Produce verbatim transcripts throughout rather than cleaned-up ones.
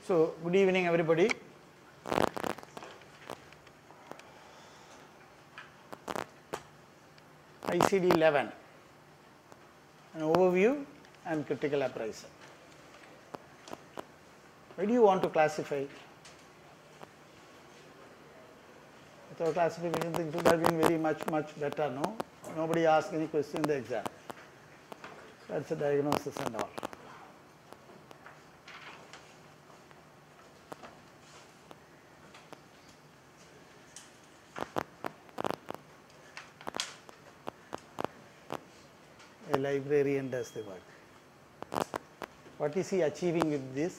So, good evening everybody. I C D eleven, an overview and critical appraisal. Why do you want to classify? Without classification, things would have been very much, much better, no? Nobody asked any question in the exam. That's the diagnosis and all. A librarian does the work. What is he achieving with this?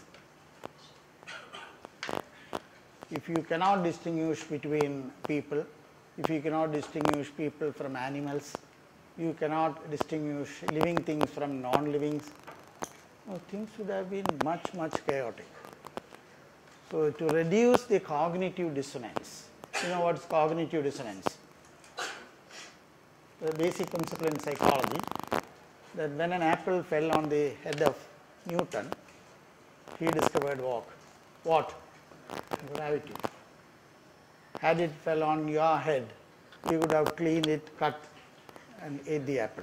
If you cannot distinguish between people, if you cannot distinguish people from animals, you cannot distinguish living things from non-living, well, things would have been much, much chaotic. So, to reduce the cognitive dissonance, you know what is cognitive dissonance? The basic principle in psychology, that when an apple fell on the head of Newton, he discovered what? What? Gravity. Had it fell on your head, you would have cleaned it, cut and ate the apple.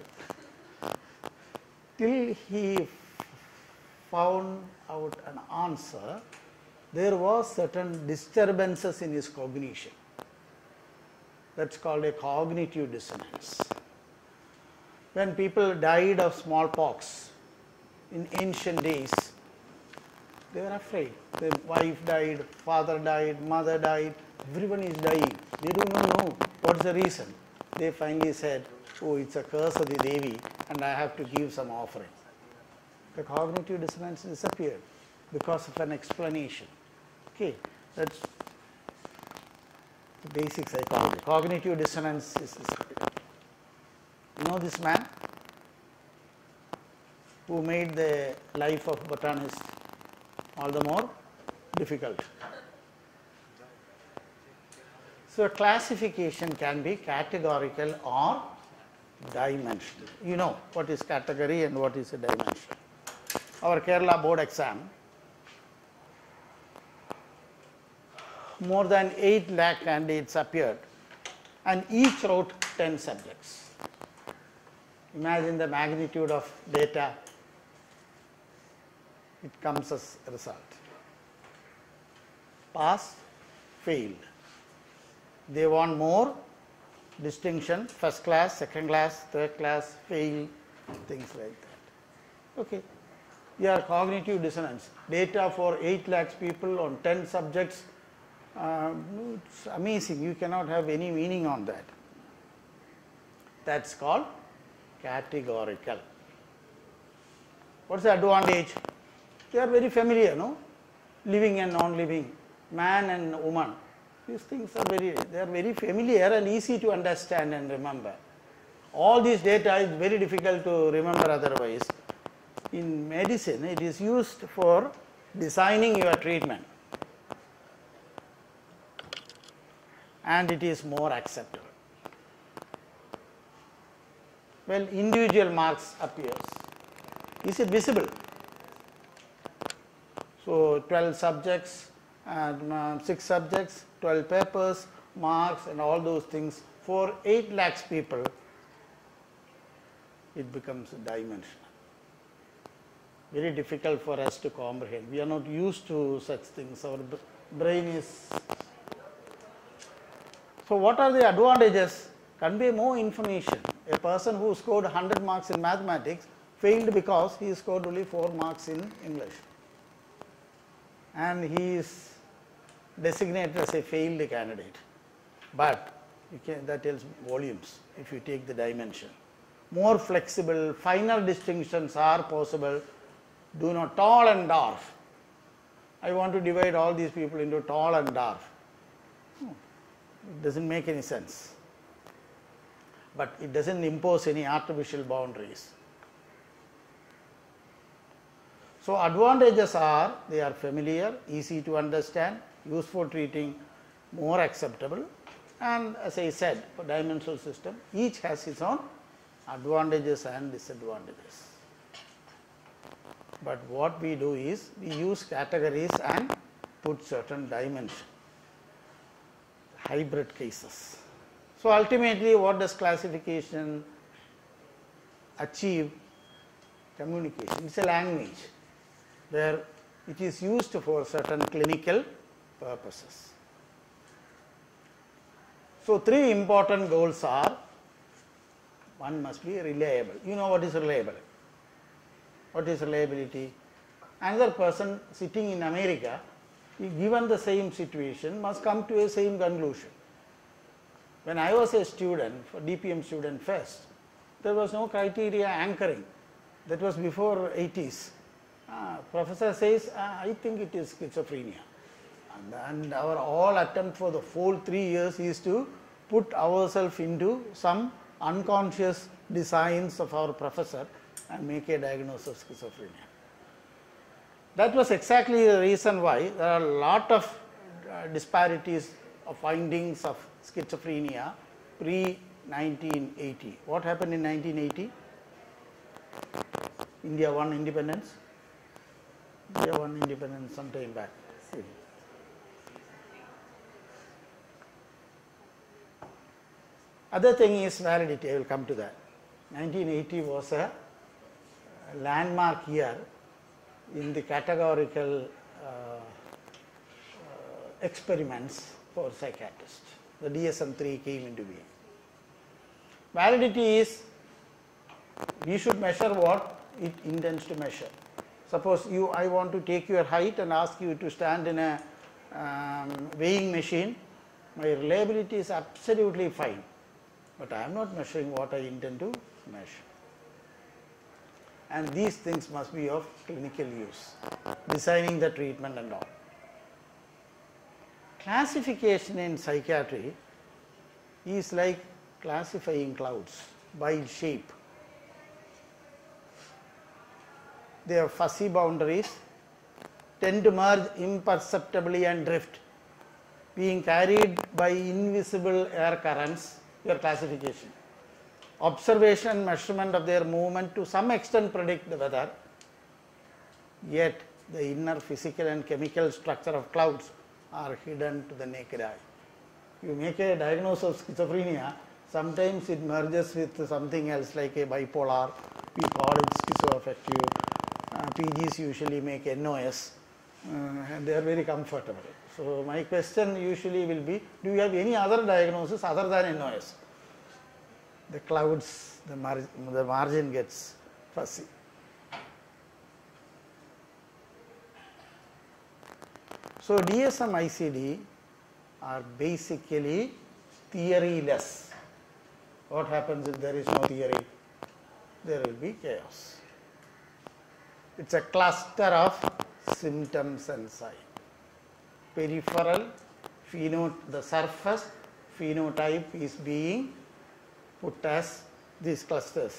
Till he found out an answer, there was certain disturbances in his cognition. That's called a cognitive dissonance. When people died of smallpox in ancient days, they were afraid. Their wife died, father died, mother died, everyone is dying. They do not know what's the reason. They finally said, oh, it's a curse of the Devi and I have to give some offering. The cognitive dissonance disappeared because of an explanation. Okay, that's the basic psychology. Cognitive dissonance is disappeared. You know this man who made the life of botanist all the more difficult. So, classification can be categorical or dimensional. You know what is category and what is a dimension. Our Kerala board exam, more than eight lakh candidates appeared and each wrote ten subjects. Imagine the magnitude of data. It comes as a result. Pass, failed. They want more distinction, first class, second class, third class, fail, things like that. Okay. Your cognitive dissonance. Data for eight lakhs people on ten subjects, uh, it's amazing. You cannot have any meaning on that. That's called categorical. What's the advantage? They are very familiar, no? Living and non-living, man and woman. These things are very, they are very familiar and easy to understand and remember. All this data is very difficult to remember otherwise. In medicine, it is used for designing your treatment and it is more acceptable. Well, individual marks appears. Is it visible? So, twelve subjects, and uh, six subjects, twelve papers, marks and all those things. For eight lakhs people, it becomes dimensional. Very difficult for us to comprehend. We are not used to such things. Our brain is. So, what are the advantages? Convey more information. A person who scored one hundred marks in mathematics failed because he scored only four marks in English. And he is designated as a failed candidate. But you can, that tells volumes if you take the dimension. More flexible, final distinctions are possible. Do not tall and dwarf. I want to divide all these people into tall and dwarf. It doesn't make any sense. But it doesn't impose any artificial boundaries. So, advantages are they are familiar, easy to understand, useful treating, more acceptable, and as I said, for dimensional system, each has its own advantages and disadvantages. but what we do is we use categories and put certain dimension, hybrid cases. So, ultimately what does classification achieve? Communication. It is a language where it is used for certain clinical purposes. So, three important goals are: one must be reliable. You know what is reliable? What is reliability? Another person sitting in America, given the same situation, must come to a same conclusion. When I was a student, for D P M student first, there was no criteria anchoring. That was before eighties. Uh, professor says, uh, I think it is schizophrenia. And, and our all attempt for the whole three years is to put ourselves into some unconscious designs of our professor and make a diagnosis of schizophrenia. That was exactly the reason why there are a lot of uh, disparities of findings of schizophrenia pre nineteen eighty. What happened in nineteen eighty? India won independence. India won independence some time back. Other thing is validity. I will come to that. nineteen eighty was a landmark year in the categorical uh, uh, experiments for psychiatrists. The D S M three came into being. Validity is, we should measure what it intends to measure. Suppose you, I want to take your height and ask you to stand in a um, weighing machine. My reliability is absolutely fine, but I am not measuring what I intend to measure. And these things must be of clinical use, designing the treatment and all. Classification in psychiatry is like classifying clouds by shape. They have fuzzy boundaries, tend to merge imperceptibly and drift, being carried by invisible air currents, your classification. Observation and measurement of their movement to some extent predict the weather, yet the inner physical and chemical structure of clouds are hidden to the naked eye. You make a diagnosis of schizophrenia, sometimes it merges with something else like a bipolar, we call it schizoaffective. Uh, P Gs usually make N O S uh, and they are very comfortable. So, my question usually will be, do you have any other diagnosis other than N O S? The clouds, the, mar the margin gets fuzzy. So, D S M I C D are basically theoryless. What happens if there is no theory? There will be chaos. It is a cluster of symptoms and signs. Peripheral, pheno the surface phenotype is being put as these clusters.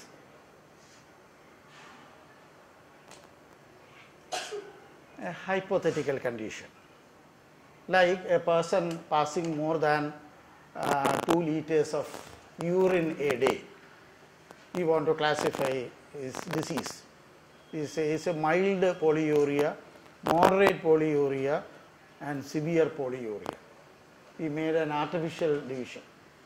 A hypothetical condition, like a person passing more than uh, two liters of urine a day, we want to classify his disease. Is a, is a mild polyuria, moderate polyuria and severe polyuria. We made an artificial division,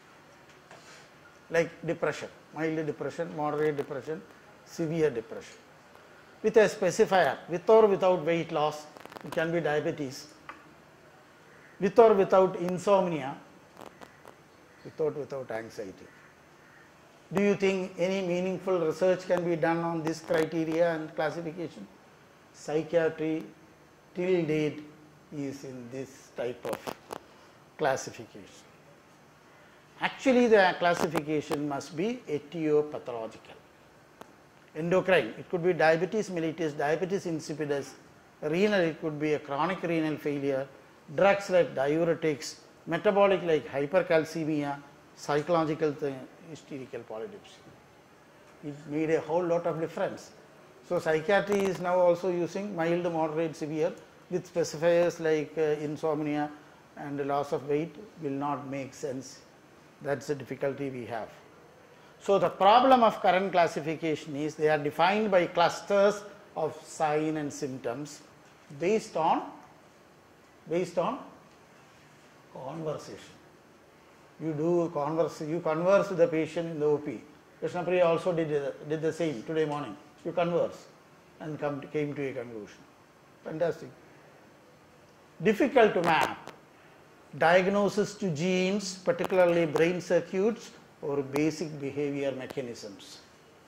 like depression, mild depression, moderate depression, severe depression. With a specifier, with or without weight loss, it can be diabetes, with or without insomnia, with or without anxiety. Do you think any meaningful research can be done on this criteria and classification? Psychiatry till date is in this type of classification. Actually, the classification must be etiopathological. Endocrine, it could be diabetes mellitus, diabetes insipidus. Renal, it could be a chronic renal failure. Drugs like diuretics, metabolic like hypercalcemia, psychological thing, hysterical polydipsia. It made a whole lot of difference. So, psychiatry is now also using mild, moderate, severe with specifiers like uh, insomnia and loss of weight will not make sense. That is the difficulty we have. So, the problem of current classification is they are defined by clusters of sign and symptoms based on based on conversation. You do converse, you converse with the patient in the O P. Krishnapriya also did, did the same today morning. You converse and come to, came to a conclusion. Fantastic. Difficult to map. Diagnosis to genes, particularly brain circuits or basic behavior mechanisms.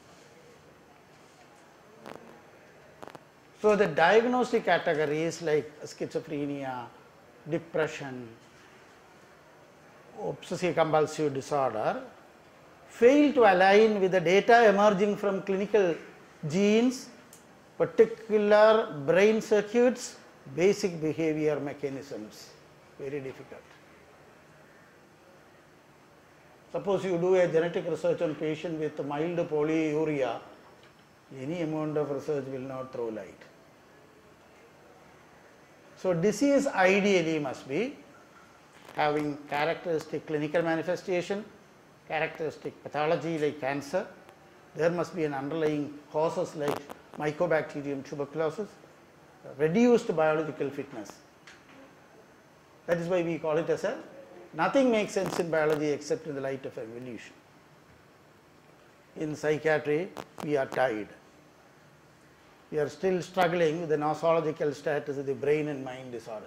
So the diagnostic categories like schizophrenia, depression, obsessive compulsive disorder fail to align with the data emerging from clinical genes, particular brain circuits, basic behavior mechanisms. Very difficult. Suppose you do a genetic research on patient with mild polyuria, any amount of research will not throw light. So disease ideally must be having characteristic clinical manifestation, characteristic pathology like cancer. There must be an underlying causes like Mycobacterium tuberculosis, reduced biological fitness. That is why we call it as a, nothing makes sense in biology except in the light of evolution. In psychiatry, we are tied. We are still struggling with the nosological status of the brain and mind disorders.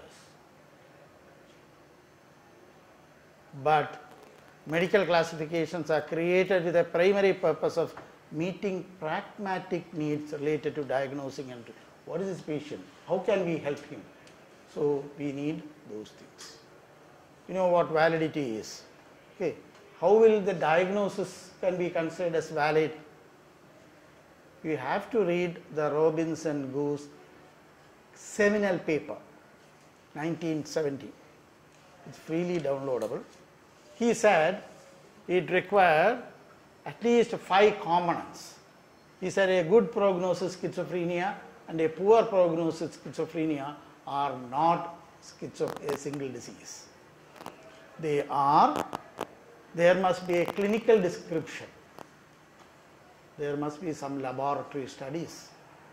But medical classifications are created with a primary purpose of meeting pragmatic needs related to diagnosing and what is this patient, how can we help him. So we need those things. You know what validity is. Okay. How will the diagnosis can be considered as valid? You have to read the Robinson Goose seminal paper, nineteen seventy. It's freely downloadable. He said it required at least five components. He said a good prognosis schizophrenia and a poor prognosis schizophrenia are not schizo a single disease. They are, there must be a clinical description. There must be some laboratory studies.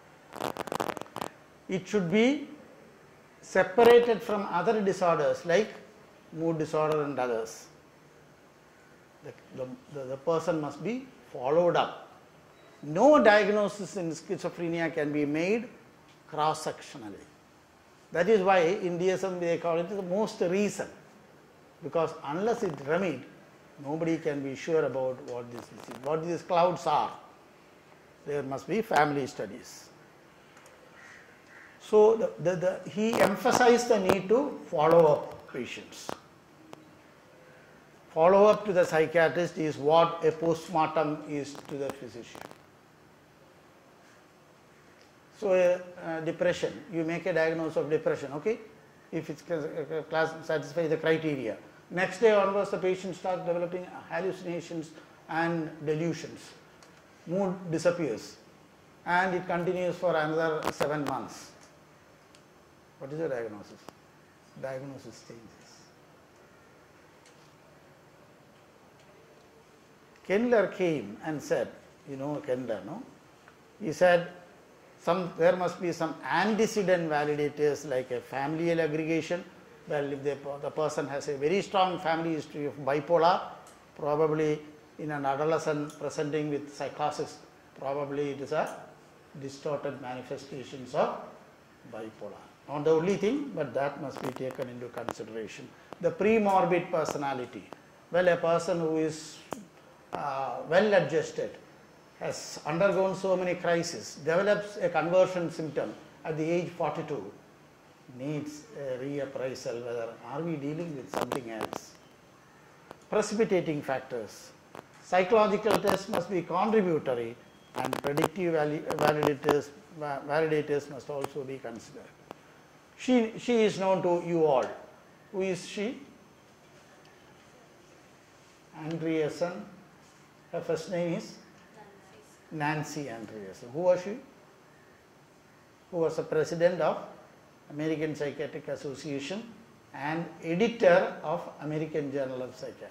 It should be separated from other disorders like mood disorder and others. The, the, the, the person must be followed up. No diagnosis in schizophrenia can be made cross-sectionally. That is why in D S M they call it the most recent, because unless it remedied, nobody can be sure about what this is, what these clouds are. There must be family studies. So the, the, the, he emphasized the need to follow up patients. Follow up to the psychiatrist is what a postmortem is to the physician. So uh, uh, depression, you make a diagnosis of depression, okay? If it's uh, class satisfies the criteria. Next day onwards the patient starts developing hallucinations and delusions. Mood disappears and it continues for another seven months. What is the diagnosis? Diagnosis changes. Kendler came and said, you know Kendler, no? He said, some, there must be some antecedent validators like a familial aggregation. Well, if the, the person has a very strong family history of bipolar, probably in an adolescent presenting with psychosis, probably it is a distorted manifestations of bipolar. Not the only thing, but that must be taken into consideration. The pre-morbid personality. Well, a person who is uh, well adjusted, has undergone so many crises, develops a conversion symptom at the age forty-two, needs a reappraisal whether are we dealing with something else. Precipitating factors. Psychological tests must be contributory and predictive validators, validators must also be considered. She, she is known to you all. Who is she? Andreasen. Her first name is? Nancy Andreasen. Who was she? Who was the president of American Psychiatric Association and editor of American Journal of Psychiatry.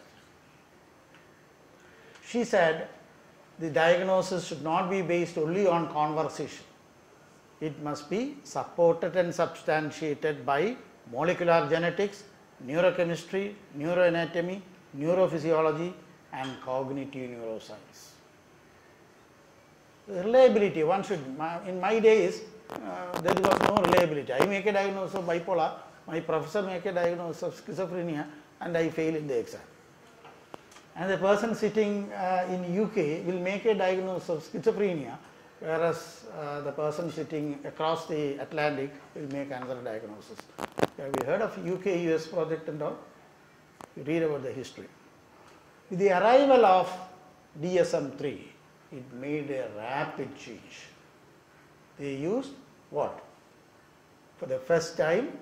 She said the diagnosis should not be based only on conversation. it must be supported and substantiated by molecular genetics, neurochemistry, neuroanatomy, neurophysiology and cognitive neuroscience. Reliability, one should, in my days uh, there was no reliability. I make a diagnosis of bipolar, my professor make a diagnosis of schizophrenia and I fail in the exam. And the person sitting uh, in U K will make a diagnosis of schizophrenia, whereas uh, the person sitting across the Atlantic will make another diagnosis. Have you heard of U K U S project and all? You read about the history. With the arrival of D S M three, it made a rapid change. They used what? For the first time,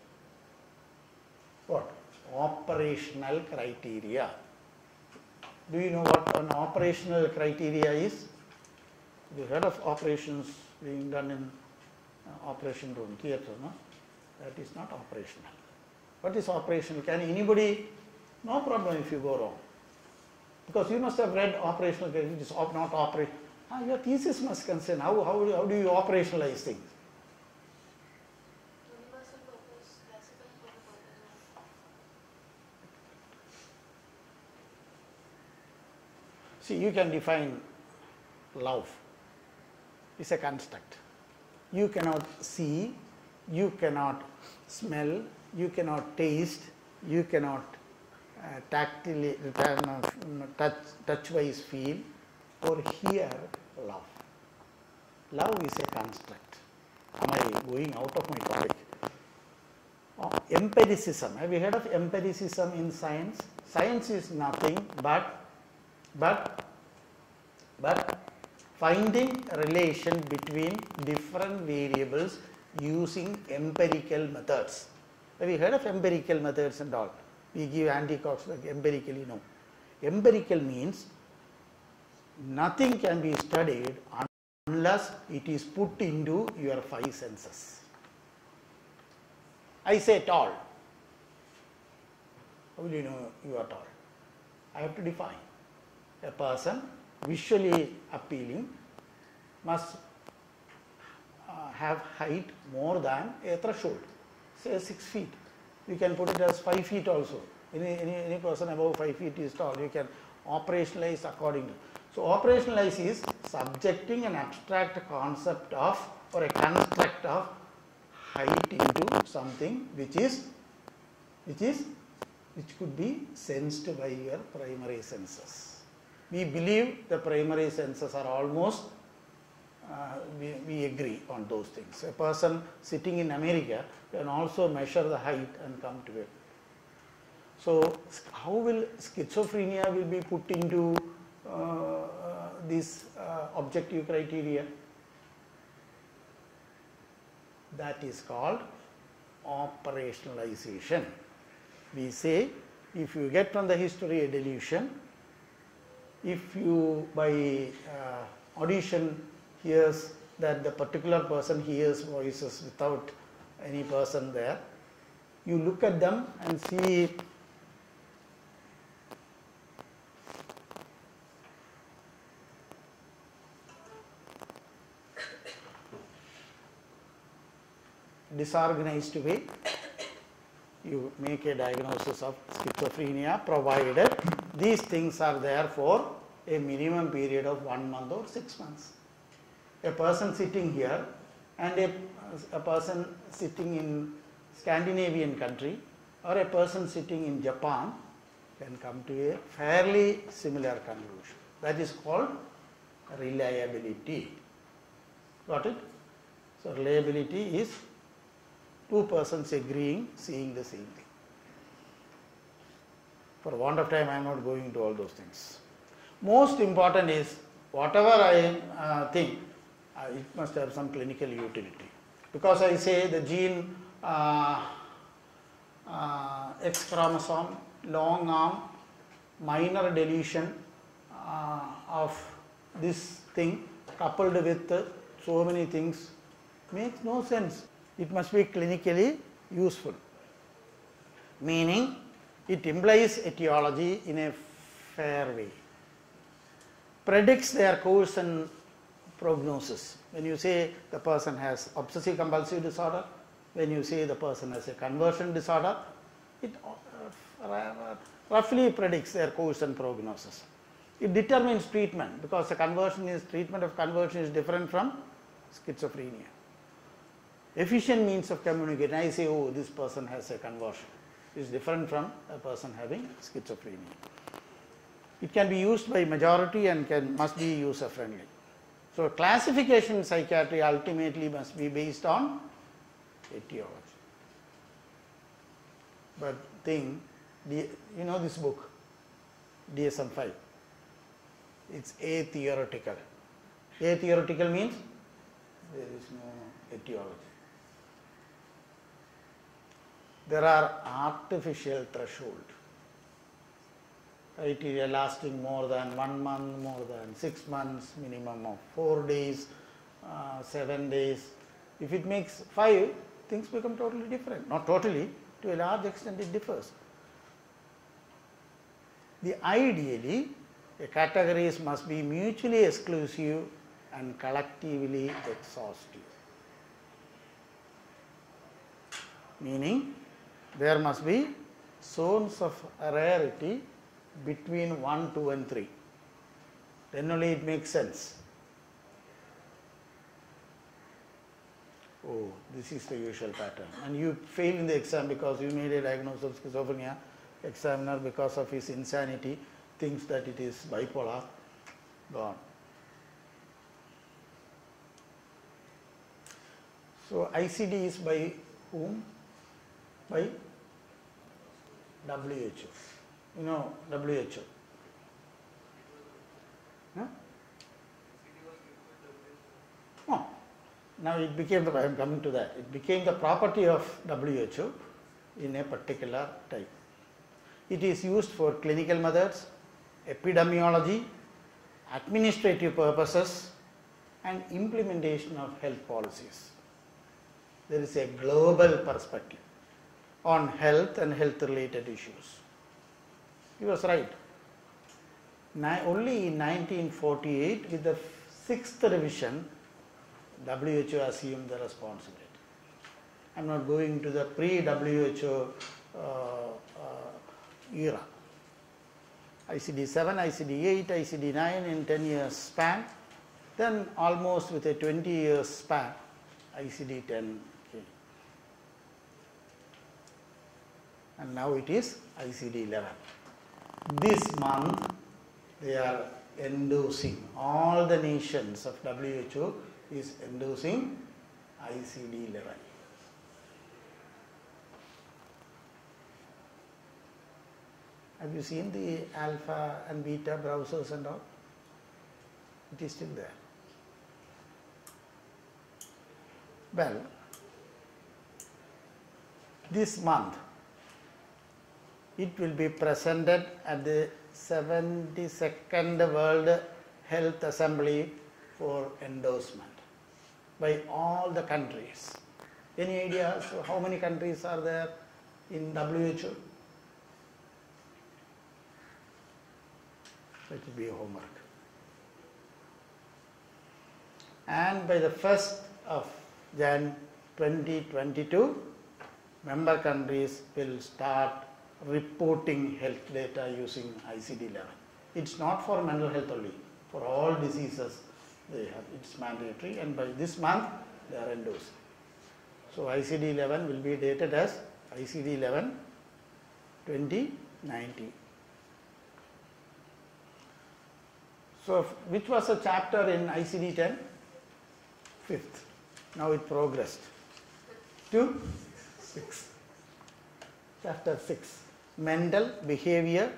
what? Operational criteria. Do you know what an operational criteria is? You heard of operations being done in uh, operation room, theatre, no? That is not operational. What is operational? Can anybody? No problem if you go wrong. Because you must have read operational criteria, it is op not operational. Ah, your thesis must concern how, how, how do you operationalize things? Universal purpose, classical for the purpose of. See, you can define love. It's a construct. You cannot see, you cannot smell, you cannot taste, you cannot uh, tactily, uh, touch, touch-wise feel or hear love. Love is a construct. Am I going out of my topic? Oh, empiricism. Have you heard of empiricism in science? Science is nothing but, but, but finding a relation between different variables using empirical methods. Have you heard of empirical methods and all? We give anticox like empirically, no. Empirical means nothing can be studied unless it is put into your five senses. I say tall. How will you know you are tall? I have to define. A person visually appealing must uh, have height more than a threshold, say six feet. You can put it as five feet also. Any, any, any person above five feet is tall. You can operationalize according to. So operationalize is subjecting an abstract concept of or a construct of height into something which is which is which could be sensed by your primary senses. We believe the primary senses are almost uh, we, we agree on those things. A person sitting in America can also measure the height and come to it. So how will schizophrenia will be put into uh, uh, this uh, objective criteria? That is called operationalization. We say if you get from the history a delusion, if you by uh, audition hears that the particular person hears voices without any person there, you look at them and see disorganized way, you make a diagnosis of schizophrenia provided these things are there for a minimum period of one month or six months. A person sitting here and a, a person sitting in Scandinavian country or a person sitting in Japan can come to a fairly similar conclusion. That is called reliability. Got it? So reliability is two persons agreeing, seeing the same thing. For want of time, I am not going into all those things. Most important is whatever I uh, think, uh, it must have some clinical utility. Because I say the gene uh, uh, X chromosome, long arm, minor deletion uh, of this thing coupled with uh, so many things makes no sense. It must be clinically useful, meaning it implies etiology in a fair way, predicts their course and prognosis. When you say the person has obsessive compulsive disorder, when you say the person has a conversion disorder, it uh, roughly predicts their course and prognosis. It determines treatment, because the conversion is treatment of conversion is different from schizophrenia. Efficient means of communication, I say, oh, this person has a conversion, is different from a person having schizophrenia. It can be used by majority and can must be user friendly. So classification in psychiatry ultimately must be based on etiology. But thing, you know this book, D S M five, it's a theoretical. A theoretical means there is no etiology. There are artificial threshold. Criteria lasting more than one month, more than six months, minimum of four days, uh, seven days. If it makes five, things become totally different. Not totally, to a large extent it differs. The ideally, the categories must be mutually exclusive and collectively exhaustive. Meaning, there must be zones of rarity between one, two and three. Then only it makes sense. Oh, this is the usual pattern. And you fail in the exam because you made a diagnosis of schizophrenia. Examiner, because of his insanity, thinks that it is bipolar. Gone. So I C D is by whom? By W H O. You know W H O. Huh? Oh, now it became the, I am coming to that, it became the property of W H O in a particular type. It is used for clinical methods, epidemiology, administrative purposes, and implementation of health policies. There is a global perspective on health and health related issues. He was right. Only in nineteen forty-eight, with the sixth revision, W H O assumed the responsibility. I am not going to the pre-W H O uh, uh, era. I C D seven, I C D eight, I C D nine in ten years span, then almost with a twenty years span, I C D ten came. And now it is I C D eleven. This month they are endorsing, all the nations of W H O is endorsing I C D eleven. Have you seen the alpha and beta browsers and all? It is still there. Well, this month it will be presented at the seventy-second World Health Assembly for endorsement by all the countries. Any ideas how many countries are there in W H O? It will be homework. And by the first of January twenty twenty-two, member countries will start reporting health data using I C D eleven. It's not for mental health only, for all diseases they have, it's mandatory, and by this month they are endorsing. So I C D eleven will be dated as I C D eleven twenty nineteen. So which was a chapter in I C D ten? Fifth. Now it progressed to six. Chapter six. Mental behavior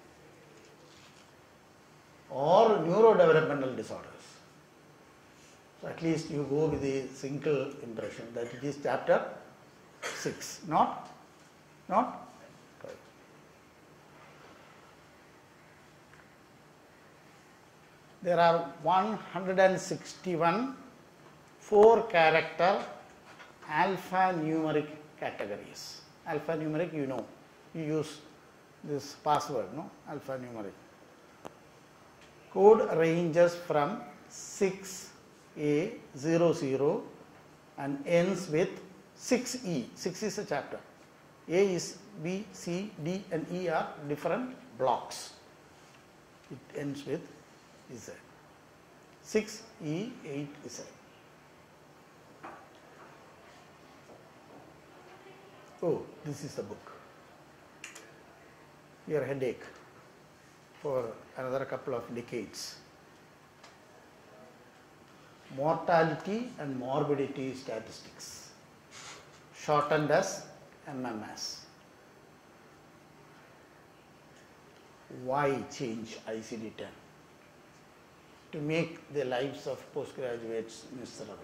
or neurodevelopmental disorders. So at least you go with a single impression that it is chapter six, not not five. There are one hundred sixty-one four character alphanumeric categories. Alphanumeric, you know, you use this password, no? Alphanumeric. Code ranges from six A zero zero and ends with six E. six is a chapter. A is B, C, D and E are different blocks. It ends with Z. six E, eight Z. Oh, this is the book. Your headache for another couple of decades. Mortality and morbidity statistics, shortened as M M S. Why change I C D ten? To make the lives of postgraduates miserable.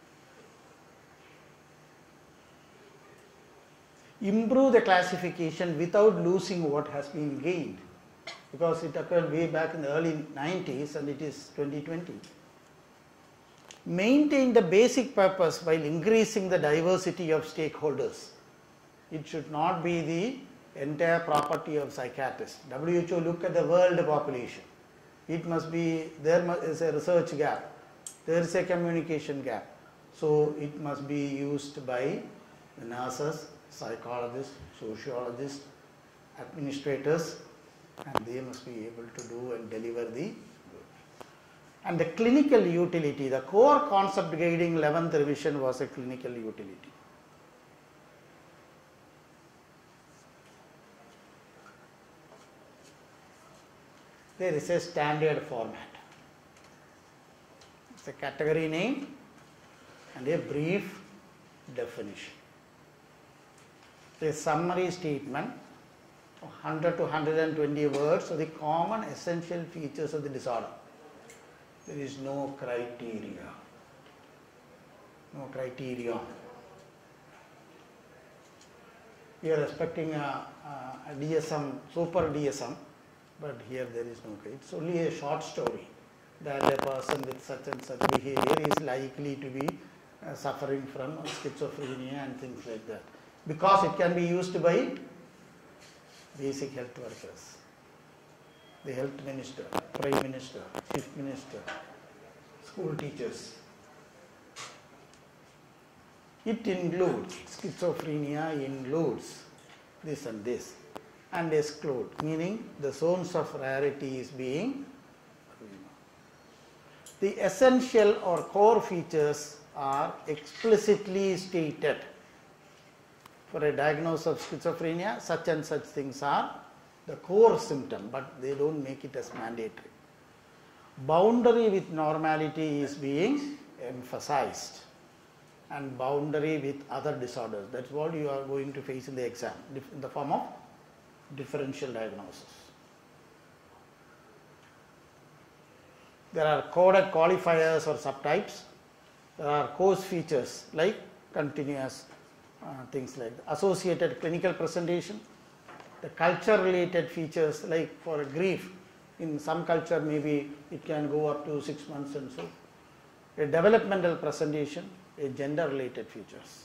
Improve the classification without losing what has been gained, because it occurred way back in the early nineties and it is twenty twenty. Maintain the basic purpose while increasing the diversity of stakeholders. It should not be the entire property of psychiatrists. W H O look at the world population. It must be, there is a research gap, there is a communication gap. So it must be used by the nurses, psychologists, sociologists, administrators, and they must be able to do and deliver the. And the clinical utility, the core concept guiding eleventh revision was a clinical utility. There is a standard format. It's a category name and a brief definition. A summary statement of one hundred to one hundred twenty words of the common essential features of the disorder. There is no criteria, no criterion. We are expecting a, a D S M, super D S M, but here there is no criteria. It's only a short story that a person with such and such behavior is likely to be uh, suffering from schizophrenia and things like that. Because it can be used by basic health workers, the health minister, prime minister, chief minister, school teachers. It includes, schizophrenia includes this and this, and exclude, meaning the zones of rarity is being. The essential or core features are explicitly stated. For a diagnosis of schizophrenia, such and such things are the core symptom, but they don't make it as mandatory. Boundary with normality is being emphasized, and boundary with other disorders. That's what you are going to face in the exam, in the form of differential diagnosis. There are coded qualifiers or subtypes. There are course features like continuous uh, things like that. Associated clinical presentation. The culture related features like for grief, in some culture maybe it can go up to six months and so. A developmental presentation, a gender related features.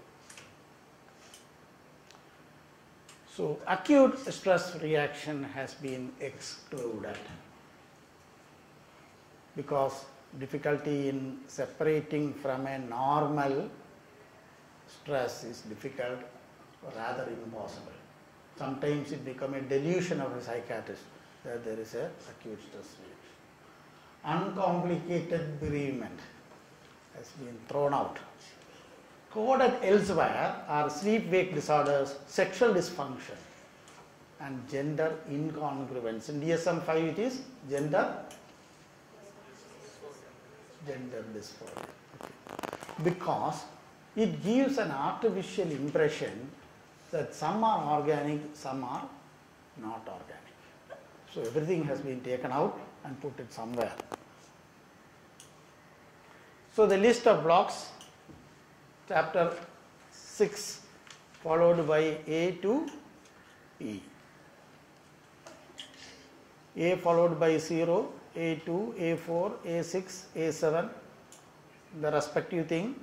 So acute stress reaction has been excluded because difficulty in separating from a normal stress is difficult or rather impossible. Sometimes it becomes a delusion of a psychiatrist that there is a acute stress reaction. Uncomplicated bereavement has been thrown out. Coded elsewhere are sleep-wake disorders, sexual dysfunction and gender incongruence. In D S M five it is gender, gender dysphoria. Okay. Because it gives an artificial impression that some are organic, some are not organic. So everything has been taken out and put it somewhere. So the list of blocks, chapter six followed by A to E. A followed by zero, A two, A four, A six, A seven, the respective thing.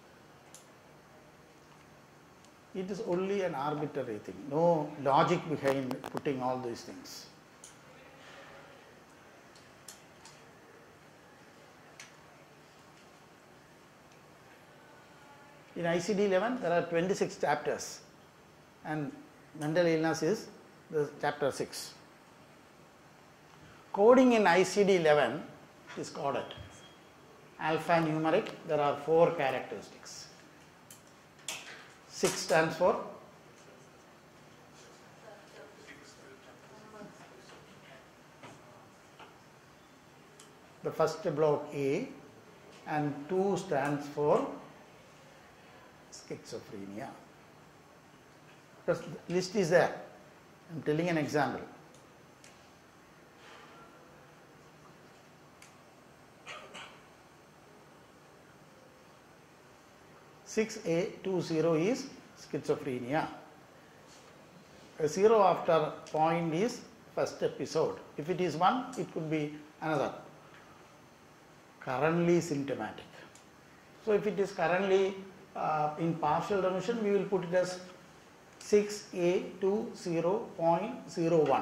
It is only an arbitrary thing, no logic behind putting all these things. In I C D eleven there are twenty-six chapters and mental illness is the chapter six. Coding in I C D eleven is coded. Alphanumeric, there are four characteristics. six stands for the first block A, and two stands for schizophrenia. The list is there. I am telling an example. six A twenty is schizophrenia. A zero after point is first episode. If it is one, it could be another. Currently symptomatic. So if it is currently uh, in partial remission, we will put it as six A twenty point zero one.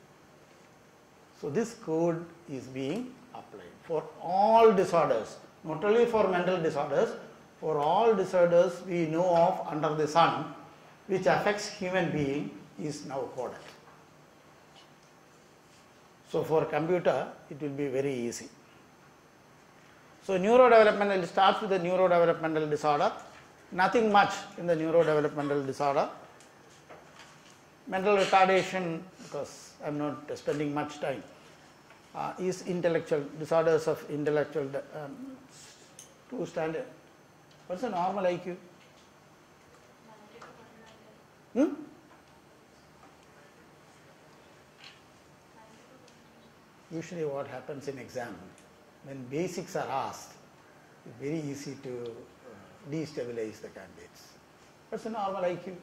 So this code is being applied for all disorders, not only for mental disorders, for all disorders we know of under the sun which affects human being is now coded. So for computer it will be very easy. So neurodevelopmental, it starts with the neurodevelopmental disorder, nothing much in the neurodevelopmental disorder. Mental retardation, because I am not spending much time, uh, is intellectual, disorders of intellectual, um, two standard. What is the normal I Q? Hmm? Usually what happens in exam, when basics are asked, it's very easy to uh, destabilize the candidates. What's the normal I Q?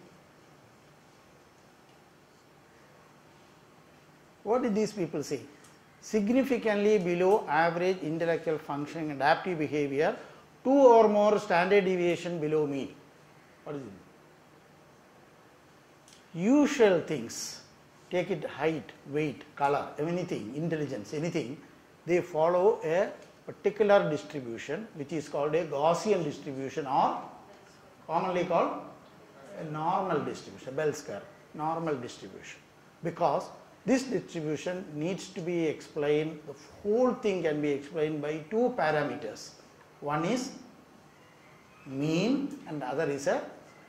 What did these people say? Significantly below average intellectual functioning and adaptive behavior, two or more standard deviation below mean. What is it? Usual things, take it height, weight, color, anything, intelligence, anything, they follow a particular distribution which is called a Gaussian distribution or commonly called a normal distribution, Bell's curve, normal distribution. Because this distribution needs to be explained, the whole thing can be explained by two parameters. One is mean and the other is a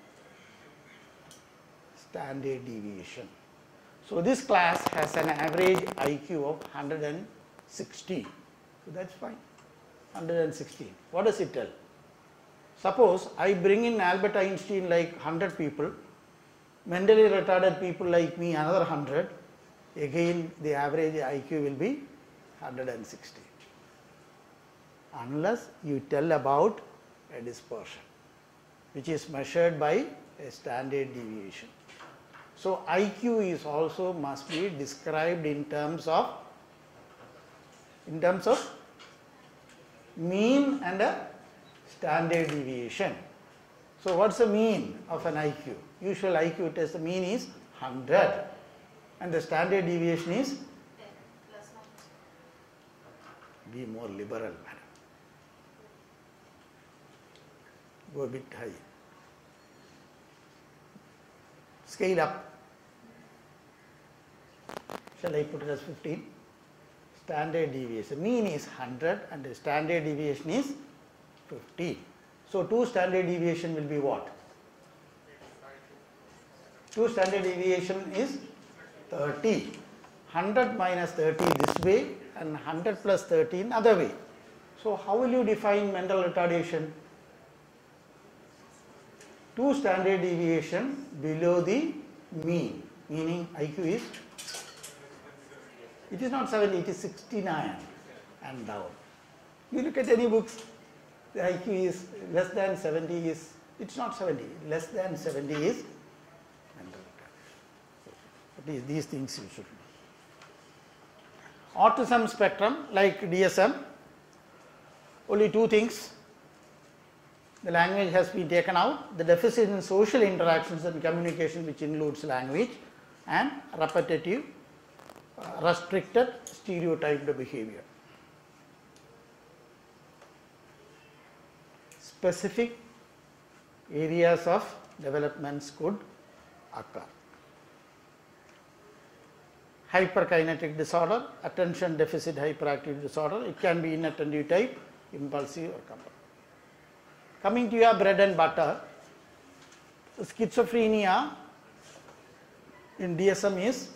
standard deviation. So this class has an average I Q of one hundred sixteen. So that's fine. one hundred sixteen. What does it tell? Suppose I bring in Albert Einstein like one hundred people, mentally retarded people like me another one hundred, again the average I Q will be one hundred sixty. Unless you tell about a dispersion, which is measured by a standard deviation. So I Q is also must be described in terms of in terms of mean and a standard deviation. So what's the mean of an I Q? Usual I Q test, the mean is one hundred and the standard deviation is ten plus minus. Be more liberal, madam. Go a bit high. Scale up. Shall I put it as fifteen? Standard deviation. Mean is one hundred and the standard deviation is fifteen. So two standard deviation will be what? Two standard deviation is thirty. one hundred minus thirty this way and one hundred plus thirteen other way. So how will you define mental retardation? Two standard deviation below the mean, meaning I Q is, it is not seventy, it is sixty-nine and down. You look at any books, the I Q is less than seventy is, it is not seventy, less than seventy is mental retardation. At least these things you should know. Autism spectrum like D S M, only two things. The language has been taken out, the deficit in social interactions and communication which includes language, and repetitive, uh, restricted, stereotyped behavior. Specific areas of developments could occur. Hyperkinetic disorder, attention deficit hyperactivity disorder, it can be inattentive type, impulsive or compulsive. Coming to your bread and butter, schizophrenia in D S M is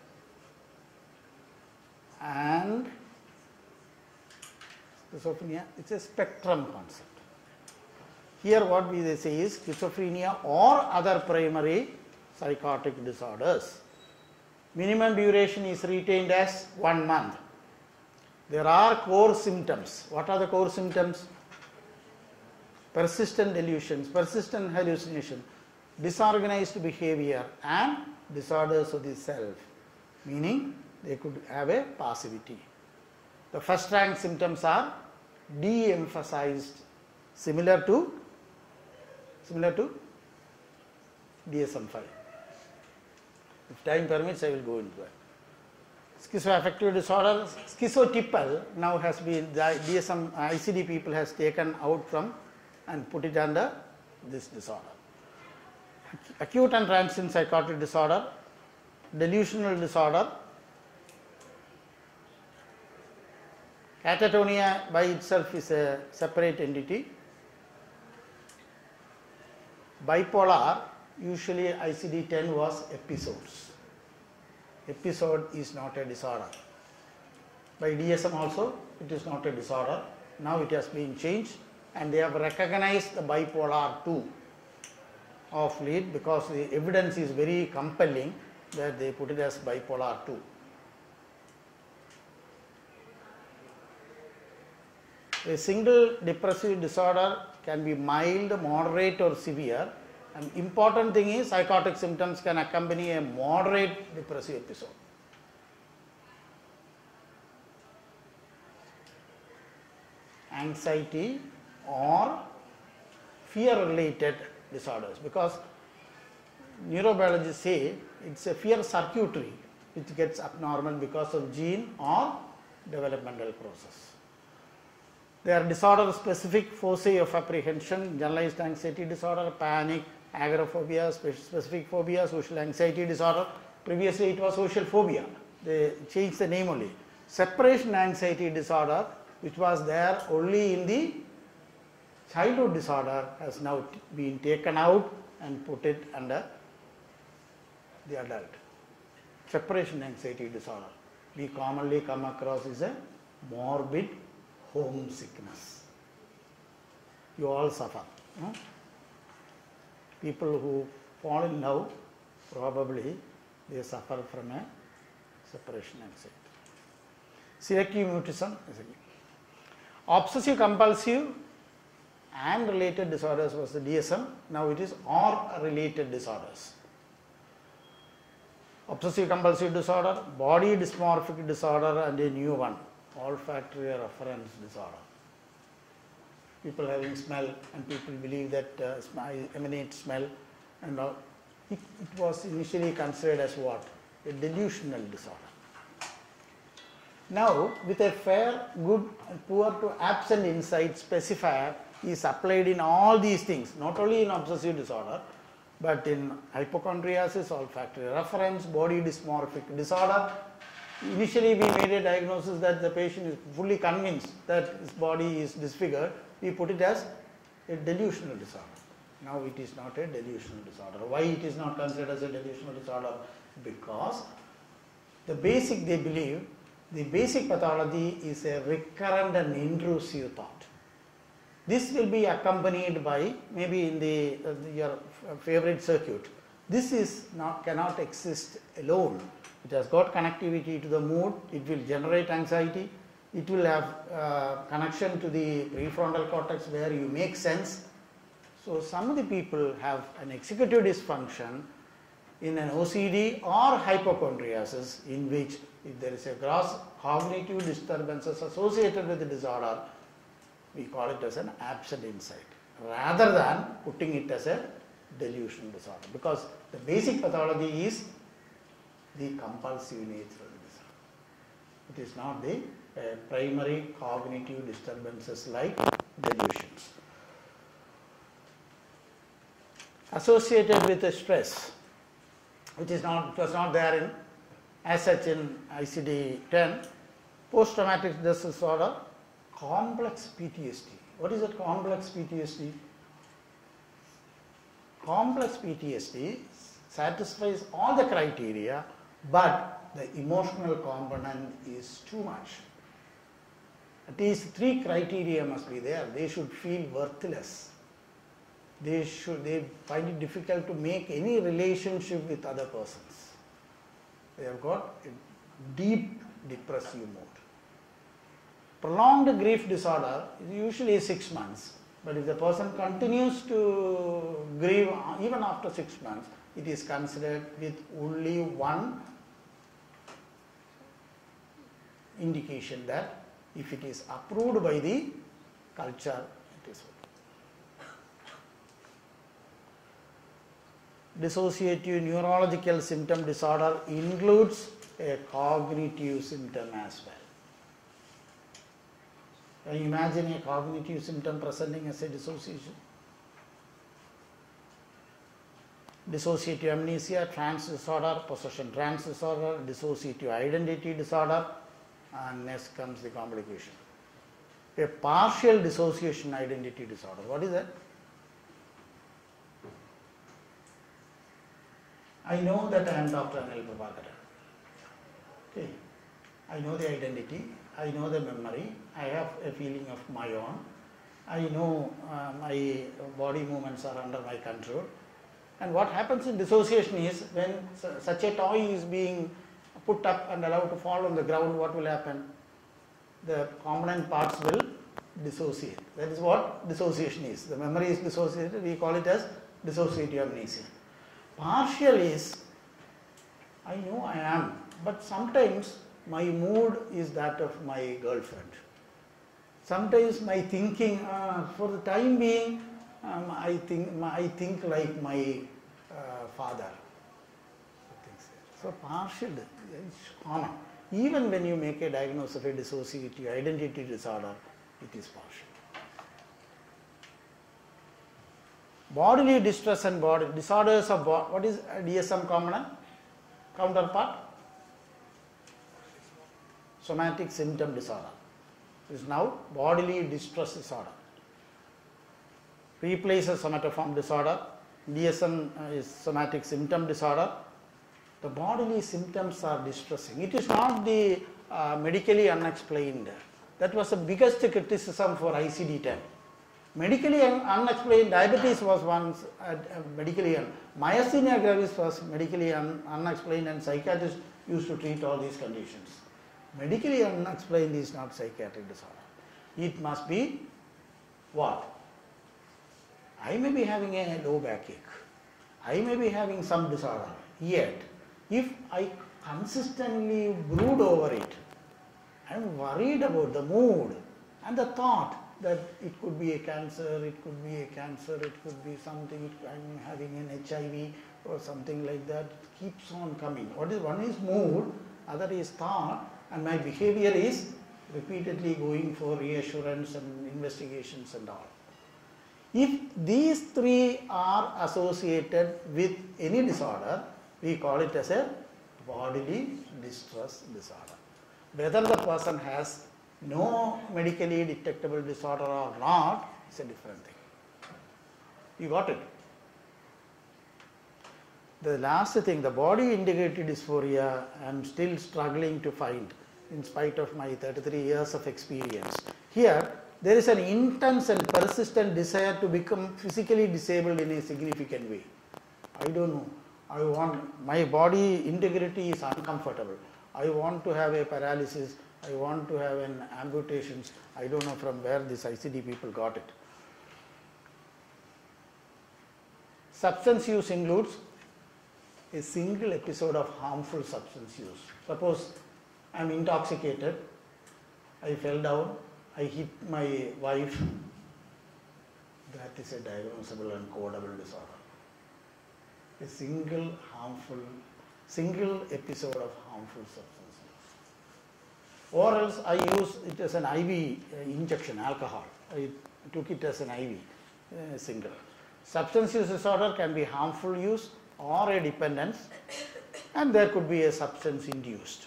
and schizophrenia, it's a spectrum concept. Here what we say is schizophrenia or other primary psychotic disorders. Minimum duration is retained as one month. There are core symptoms. What are the core symptoms? Persistent delusions, persistent hallucination, disorganized behavior and disorders of the self, meaning they could have a passivity. The first rank symptoms are de-emphasized, similar to similar to D S M five. If time permits, I will go into that. Schizoaffective disorder, schizotypal now has been, the D S M I C D people has taken out from and put it under this disorder. Acute and transient psychotic disorder, delusional disorder, catatonia by itself is a separate entity. Bipolar, usually I C D ten was episodes. Episode is not a disorder. By D S M also, it is not a disorder. Now it has been changed and they have recognized the bipolar two of late because the evidence is very compelling that they put it as bipolar two. A single depressive disorder can be mild, moderate or severe, and important thing is psychotic symptoms can accompany a moderate depressive episode. Anxiety or fear related disorders, because neurobiologists say it's a fear circuitry which gets abnormal because of gene or developmental process. There are disorder specific foci of apprehension, generalized anxiety disorder, panic, agoraphobia, specific phobia, social anxiety disorder. Previously it was social phobia, they changed the name only. Separation anxiety disorder, which was there only in the childhood disorder, has now been taken out and put it under the adult. Separation anxiety disorder, we commonly come across is a morbid homesickness. You all suffer. No? People who fall in love, probably they suffer from a separation anxiety. Selective mutism is again. Obsessive compulsive and related disorders was the D S M, now it is or related disorders. Obsessive compulsive disorder, body dysmorphic disorder and a new one, olfactory reference disorder. People having smell and people believe that uh, smell, emanate smell and all. It, it was initially considered as what? A delusional disorder. Now, with a fair, good and poor to absent insight specifier is applied in all these things, not only in obsessive disorder, but in hypochondriasis, olfactory reference, body dysmorphic disorder. Initially, we made a diagnosis that the patient is fully convinced that his body is disfigured. We put it as a delusional disorder. Now, it is not a delusional disorder. Why it is not considered as a delusional disorder? Because the basic, they believe, the basic pathology is a recurrent and intrusive thought. This will be accompanied by maybe in the, uh, your favorite circuit. This is not cannot exist alone. It has got connectivity to the mood. It will generate anxiety. It will have uh, connection to the prefrontal cortex where you make sense. So some of the people have an executive dysfunction in an O C D or hypochondriasis, in which if there is a gross cognitive disturbances associated with the disorder, we call it as an absent insight, rather than putting it as a delusional disorder, because the basic pathology is the compulsive nature of the disorder. It is not the uh, primary cognitive disturbances like delusions. associated with a stress, which is not, it was not there in, as such in I C D ten, post-traumatic stress disorder, complex P T S D. What is a complex P T S D? Complex P T S D satisfies all the criteria, but the emotional component is too much. At least three criteria must be there. They should feel worthless. They should, they find it difficult to make any relationship with other persons. They have got a deep depressive mood. Prolonged grief disorder is usually six months, but if the person continues to grieve even after six months, it is considered with only one indication, that if it is approved by the culture, it is okay. Dissociative neurological symptom disorder includes a cognitive symptom as well. Can you imagine a cognitive symptom presenting as a dissociation? Dissociative amnesia, trance disorder, possession trance disorder, dissociative identity disorder, and next comes the complication. A partial dissociation identity disorder. What is that? I know that I am Doctor Anil Prabhkaran. Okay. I know the identity, I know the memory, I have a feeling of my own, I know uh, my body movements are under my control. And what happens in dissociation is, when such a toy is being put up and allowed to fall on the ground, what will happen? The component parts will dissociate. That is what dissociation is. The memory is dissociated, we call it as dissociative amnesia. Partial is, I know I am, but sometimes my mood is that of my girlfriend. Sometimes my thinking, uh, for the time being, um, I think I think like my uh, father. So partial is common. Even when you make a diagnosis of a dissociative identity disorder, it is partial. Bodily distress and body disorders of body. What is D S M component? Counterpart? Somatic symptom disorder. This is now bodily distress disorder. Replaces somatoform disorder. D S M is somatic symptom disorder. The bodily symptoms are distressing. It is not the uh, medically unexplained. That was the biggest criticism for I C D ten. Medically un unexplained diabetes was once uh, medically un myasthenia gravis was medically un unexplained, and psychiatrists used to treat all these conditions. Medically unexplained is not psychiatric disorder. It must be what? I may be having a low backache. I may be having some disorder. Yet, if I consistently brood over it, I am worried about the mood and the thought that it could be a cancer, it could be a cancer, it could be something, I am having an H I V or something like that. It keeps on coming. What is one is mood, other is thought, and my behavior is repeatedly going for reassurance and investigations and all. If these three are associated with any disorder, we call it as a bodily distress disorder. Whether the person has no medically detectable disorder or not is a different thing. You got it? The last thing, the body integrated dysphoria, I am still struggling to find in spite of my thirty-three years of experience. Here, there is an intense and persistent desire to become physically disabled in a significant way. I don't know. I want, my body integrity is uncomfortable. I want to have a paralysis. I want to have an amputation. I don't know from where this I C D people got it. Substance use includes a single episode of harmful substance use. Suppose I am intoxicated, I fell down, I hit my wife, that is a diagnosable and codable disorder. A single harmful, single episode of harmful substance use. Or else I use it as an I V uh, injection, alcohol. I took it as an I V, uh, single. Substance use disorder can be harmful use or a dependence, and there could be a substance induced.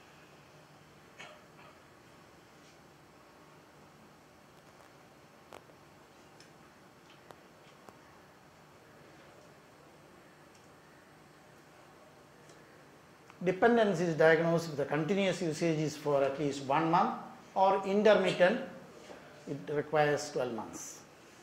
Dependence is diagnosed if the continuous usage is for at least one month, or intermittent, it requires twelve months.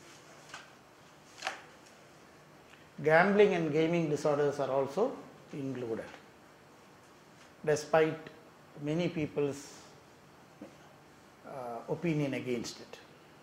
Gambling and gaming disorders are also included, despite many people's uh, opinion against it.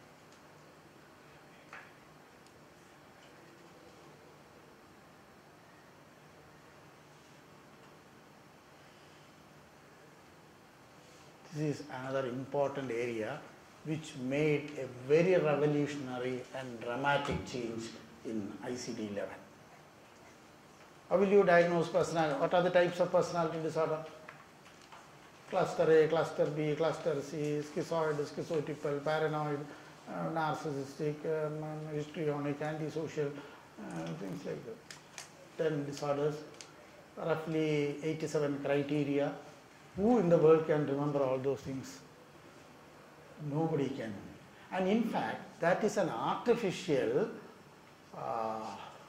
This is another important area which made a very revolutionary and dramatic change in I C D eleven. How will you diagnose personality? What are the types of personality disorder? Cluster A, cluster B, cluster C, schizoid, schizotypal, paranoid, uh, narcissistic, um, histrionic, antisocial, uh, things like that. ten disorders, roughly eighty-seven criteria. Who in the world can remember all those things? Nobody can. And in fact, that is an artificial uh,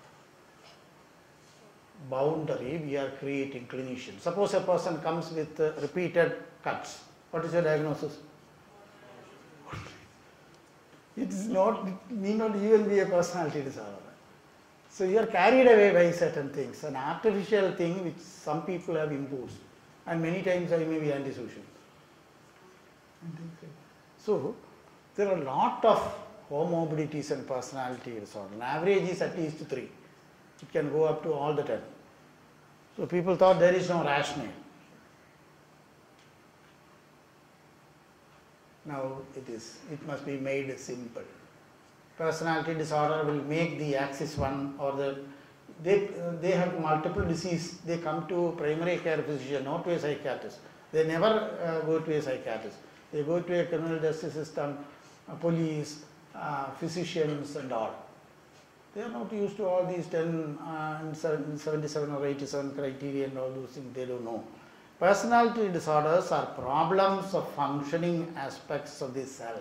boundary we are creating clinicians. Suppose a person comes with uh, repeated cuts. What is your diagnosis? It is not, it need not even be a personality disorder. So you are carried away by certain things, an artificial thing which some people have imposed. And many times I may be antisocial. So there are a lot of comorbidities and personality disorder. An average is at least three. It can go up to all the ten. So people thought there is no rationale. Now it is. It must be made simple. Personality disorder will make the axis one, or the They, uh, they have multiple disease. They come to primary care physician, not to a psychiatrist. They never uh, go to a psychiatrist. They go to a criminal justice system, uh, police, uh, physicians and all. They are not used to all these ten uh, and seventy-seven or eighty-seven criteria and all those things. They don't know. Personality disorders are problems of functioning aspects of the self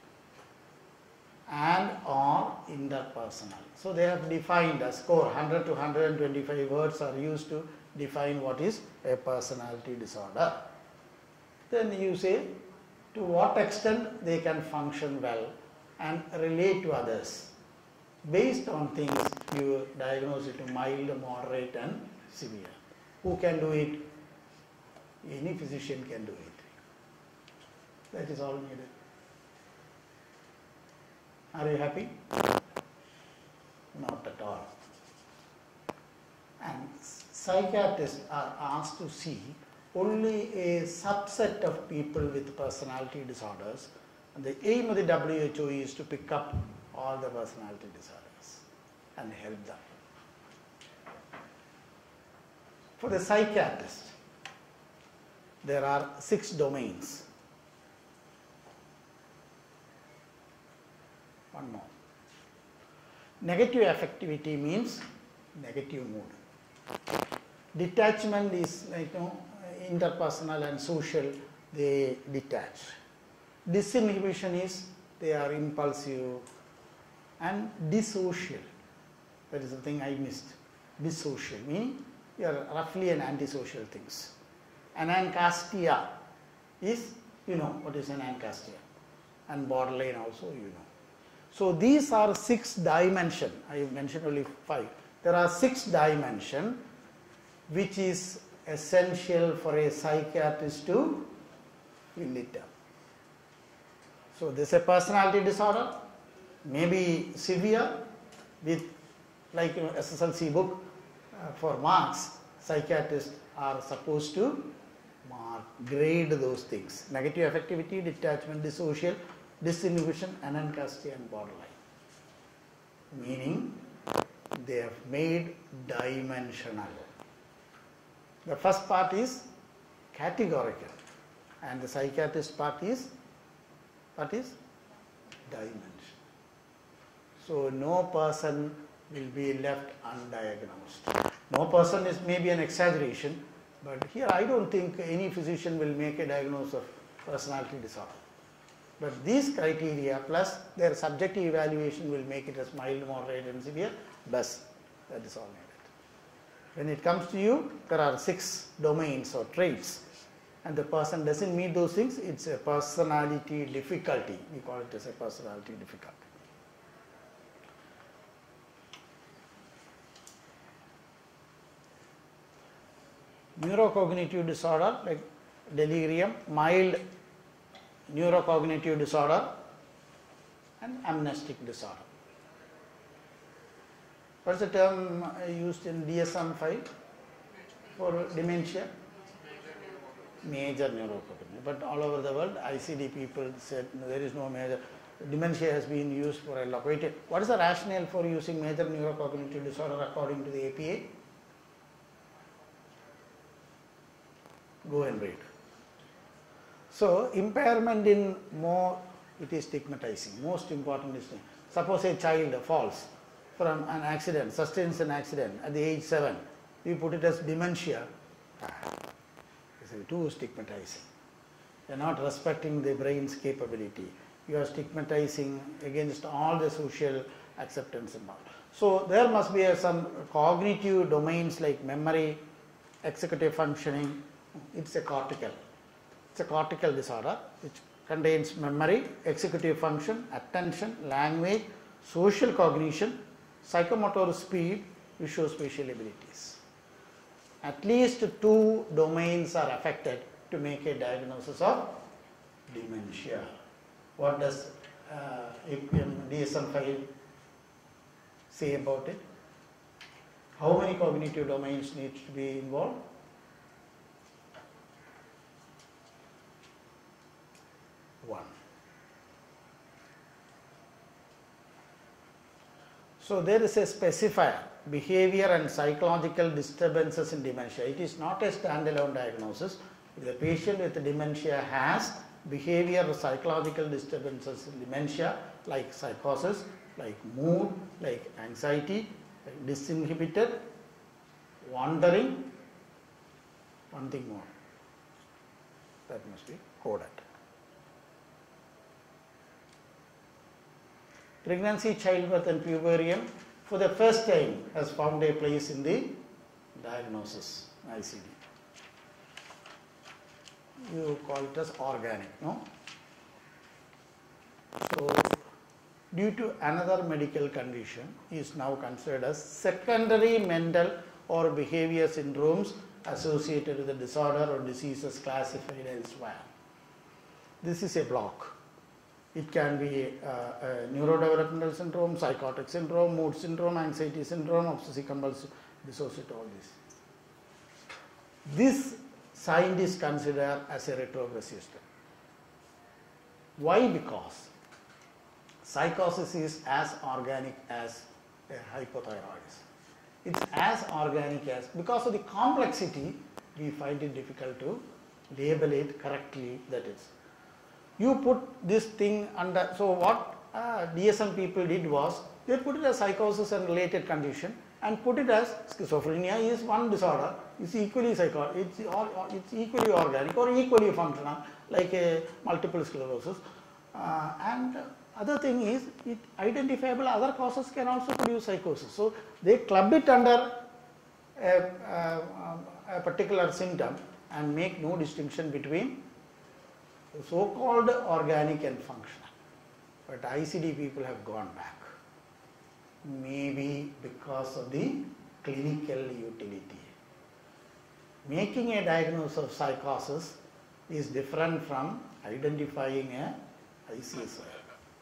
and or interpersonal. So they have defined a score, one hundred to one hundred twenty-five words are used to define what is a personality disorder. Then you say to what extent they can function well and relate to others. Based on things, you diagnose it to mild, moderate and severe. Who can do it? Any physician can do it. That is all needed. Are you happy? Not at all. And psychiatrists are asked to see only a subset of people with personality disorders, and the aim of the W H O is to pick up all the personality disorders and help them. For the psychiatrist, there are six domains. One more. Negative affectivity means negative mood. Detachment is like, you know, interpersonal and social, they detach. Disinhibition is they are impulsive, and dissocial. That is the thing I missed. Dissocial meaning you are roughly an antisocial things. Anancastia is, you know what is anancastia, and borderline also you know. So these are six dimension. I mentioned only five. There are six dimension which is essential for a psychiatrist to fill it up. So this is a personality disorder, maybe severe with, like, you know, S S L C book uh, for marks. Psychiatrists are supposed to mark, grade those things. Negative affectivity, detachment, dissocial, disinhibition, anancastia and borderline. Meaning they have made dimensional. The first part is categorical and the psychiatrist part is, what is? Dimension. So no person will be left undiagnosed. No person is maybe an exaggeration, but here I don't think any physician will make a diagnosis of personality disorder. But these criteria plus their subjective evaluation will make it as mild, moderate and severe, best. That is all needed. When it comes to you, there are six domains or traits, and the person doesn't meet those things, it's a personality difficulty. We call it as a personality difficulty. Neurocognitive disorder like delirium, mild neurocognitive disorder and amnestic disorder. What is the term used in D S M five for dementia? Major neurocognitive. But all over the world, I C D people said no, there is no major. Dementia has been used for a lot. What is the rationale for using major neurocognitive disorder according to the A P A? Go and read. So, impairment in more, it is stigmatizing. Most important is, suppose a child falls from an accident, sustains an accident at the age seven, we put it as dementia. It's too stigmatizing. You are not respecting the brain's capability. You are stigmatizing against all the social acceptance and all. So, there must be a, some cognitive domains like memory, executive functioning. It's a cortical. It's a cortical disorder which contains memory, executive function, attention, language, social cognition, psychomotor speed, visuospatial abilities. At least two domains are affected to make a diagnosis of dementia. What does uh, D S M five say about it? How many cognitive domains need to be involved? One. So there is a specifier, behavior and psychological disturbances in dementia. It is not a standalone diagnosis. If the patient with dementia has behavior or psychological disturbances in dementia like psychosis, like mood, like anxiety, like disinhibited, wandering, one thing more, that must be coded. Pregnancy, childbirth and puerperium for the first time has found a place in the diagnosis, I C D. You call it as organic, no? So, due to another medical condition is now considered as secondary mental or behavior syndromes associated with the disorder or diseases classified elsewhere. This is a block. It can be uh, a neurodevelopmental syndrome, psychotic syndrome, mood syndrome, anxiety syndrome, obsessive compulsive dissociative, all this. This scientists consider as a retrogressive step. Why? Because psychosis is as organic as a hypothyroidism. It's as organic as, because of the complexity, we find it difficult to label it correctly, that is. You put this thing under, so what uh, D S M people did was, they put it as psychosis and related condition and put it as schizophrenia is one disorder, it's equally psycho, it's, it's equally organic or equally functional like a multiple sclerosis. Uh, and other thing is, it identifiable other causes can also produce psychosis. So, they club it under a, a, a particular symptom and make no distinction between so-called organic and functional. But I C D people have gone back, maybe because of the clinical utility. Making a diagnosis of psychosis is different from identifying a I C S I.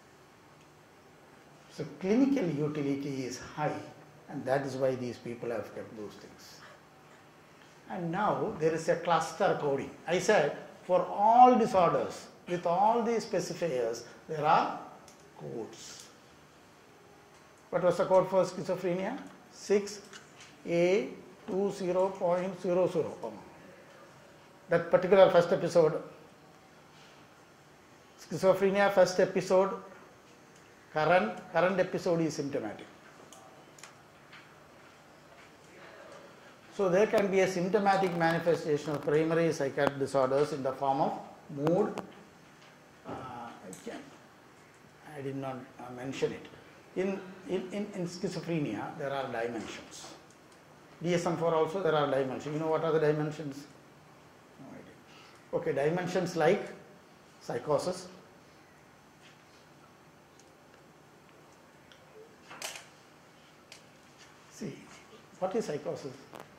So clinical utility is high, and that is why these people have kept those things. And now there is a cluster coding. I said for all disorders with all these specifiers there are codes. What was the code for schizophrenia? six A twenty point zero zero. That particular first episode, schizophrenia first episode, current, current episode is symptomatic. So there can be a symptomatic manifestation of primary psychiatric disorders in the form of mood. Uh, I, can, I did not uh, mention it. In, in, in, in schizophrenia, there are dimensions. D S M four also there are dimensions. You know what are the dimensions? No idea. Okay, dimensions like psychosis, see, what is psychosis?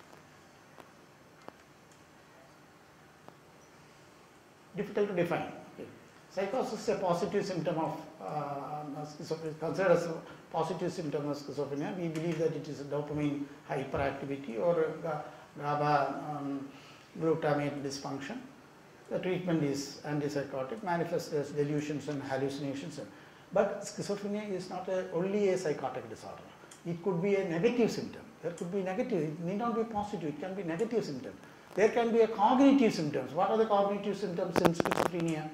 Difficult to define. Okay. Psychosis is a positive symptom of uh, schizophrenia, considered as a positive symptom of schizophrenia. We believe that it is a dopamine hyperactivity or GABA um, glutamate dysfunction. The treatment is antipsychotic, manifests as delusions and hallucinations. But schizophrenia is not a, only a psychotic disorder. It could be a negative symptom. There could be negative, it need not be positive, it can be negative symptom. There can be a cognitive symptoms. What are the cognitive symptoms in schizophrenia?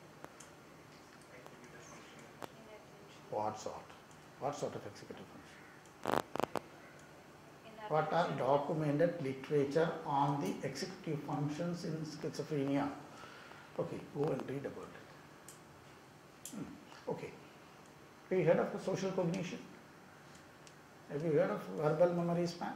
What sort? What sort of executive function? What are documented literature on the executive functions in schizophrenia? Okay, go and read about it. Hmm. Okay. Have you heard of the social cognition? Have you heard of verbal memory span?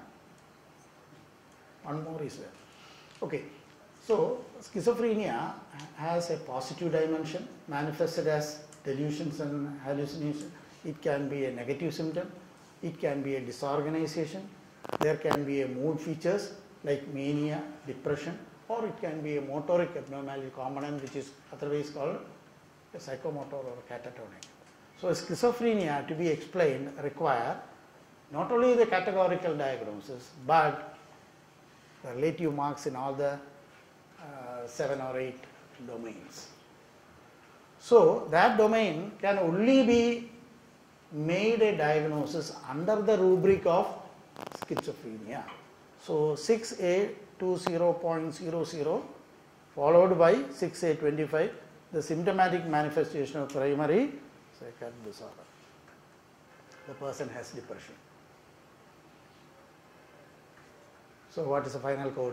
One more is there. Okay. So, schizophrenia has a positive dimension manifested as delusions and hallucinations. It can be a negative symptom. It can be a disorganization. There can be a mood features like mania, depression, or it can be a motoric abnormality component which is otherwise called a psychomotor or catatonic. So, schizophrenia to be explained require not only the categorical diagnosis, but the relative marks in all the uh, seven or eight domains. So, that domain can only be made a diagnosis under the rubric of schizophrenia. So, six A twenty point zero zero followed by six A twenty-five, the symptomatic manifestation of primary psychiatric disorder. The person has depression. So, what is the final code?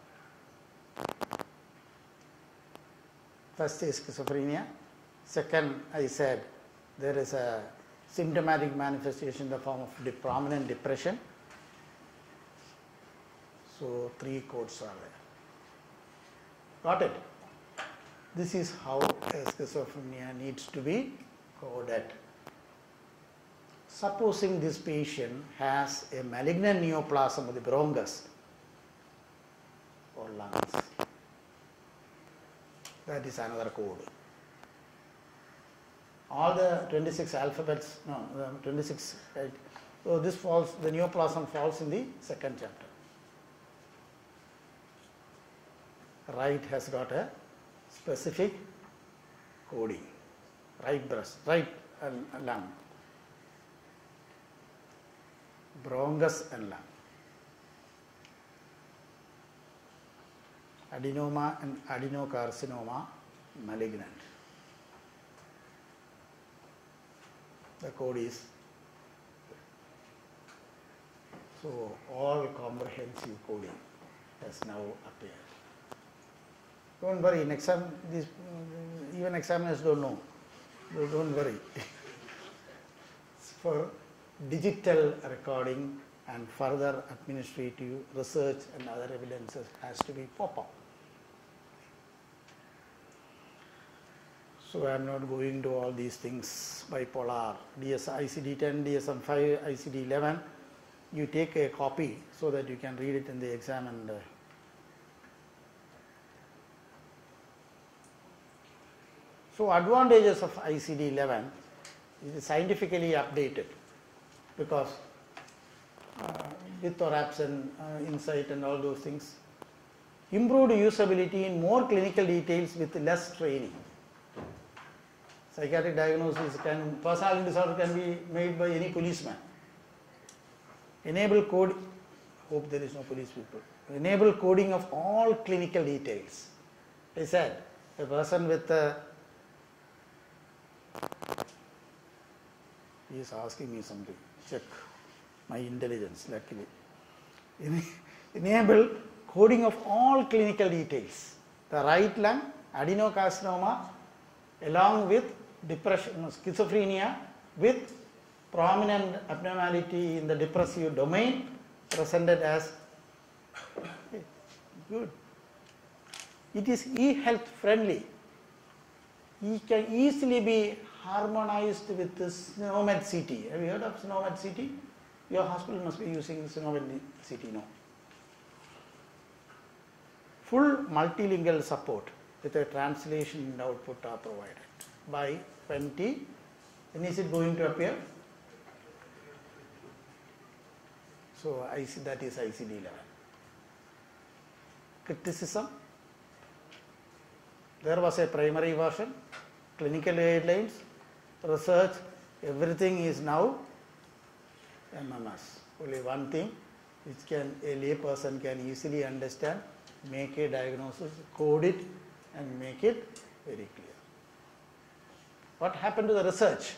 First is schizophrenia. Second, I said there is a symptomatic manifestation in the form of de- prominent depression. So, three codes are there. Got it? This is how a schizophrenia needs to be coded. Supposing this patient has a malignant neoplasm of the bronchus or lungs, that is another code. All the twenty-six alphabets, no, the twenty-six, right? So this falls, the neoplasm falls in the second chapter. Right has got a specific coding. Right breast, right lung, bronchus and lung. Adenoma and adenocarcinoma malignant. The code is, so all comprehensive coding has now appeared. Don't worry, in exam, these, even examiners don't know. So don't worry. For digital recording and further administrative research and other evidences has to be pop up. So I am not going to all these things. Bipolar, D S, I C D ten, D S M five, I C D eleven. You take a copy so that you can read it in the exam and uh, so advantages of I C D eleven is scientifically updated because uh, with or absent uh, insight and all those things, improved usability in more clinical details with less training. Psychiatric diagnosis can, personality disorder can be made by any policeman. Enable code, hope there is no police people. Enable coding of all clinical details. I said, a person with a, he is asking me something, check my intelligence luckily. enable coding of all clinical details. The right lung, adenocarcinoma, along with depression, schizophrenia with prominent abnormality in the depressive domain presented as good. It is e-health friendly. It can easily be harmonized with the SNOMED C T. Have you heard of SNOMED C T? Your hospital must be using SNOMED C T now. Full multilingual support with a translation and output are provided by twenty. When is it going to appear? So I C, that is I C D level. Criticism. There was a primary version, clinical guidelines, research, everything is now M M S. Only one thing which can a lay person can easily understand, make a diagnosis, code it and make it very clear. What happened to the research?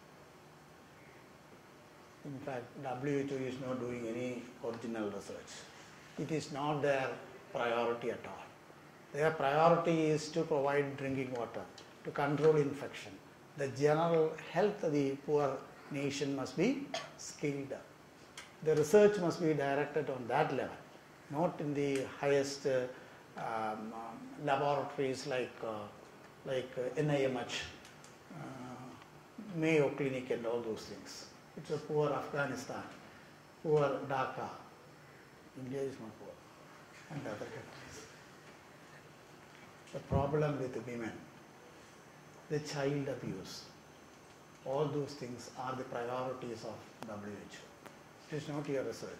In fact, W H O is not doing any original research. It is not their priority at all. Their priority is to provide drinking water, to control infection. The general health of the poor nation must be scaled up. The research must be directed on that level, not in the highest uh, um, um, laboratories like, uh, like uh, N I M H, uh, Mayo Clinic and all those things. It's a poor Afghanistan, poor Dhaka. India is not poor, and other countries. The problem with women, the child abuse, all those things are the priorities of W H O. It is not your research.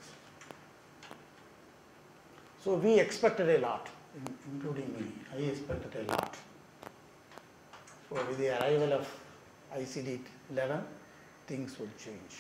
So we expected a lot, including me. I expected a lot. So with the arrival of I C D eleven, things will change.